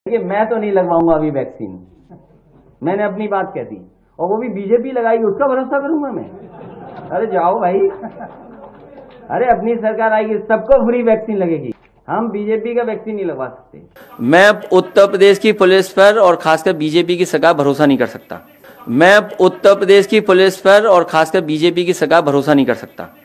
देखिए मैं तो नहीं लगवाऊंगा अभी वैक्सीन, मैंने अपनी बात कह दी, और वो भी बीजेपी लगाएगी उसका भरोसा करूंगा मैं? अरे जाओ भाई, अरे अपनी सरकार आएगी सबको फ्री वैक्सीन लगेगी, हम बीजेपी का वैक्सीन नहीं लगवा सकते। मैं उत्तर प्रदेश की पुलिस पर और खासकर बीजेपी की सरकार भरोसा नहीं कर सकता। मैं उत्तर प्रदेश की पुलिस पर और खासकर बीजेपी की सरकार भरोसा नहीं कर सकता।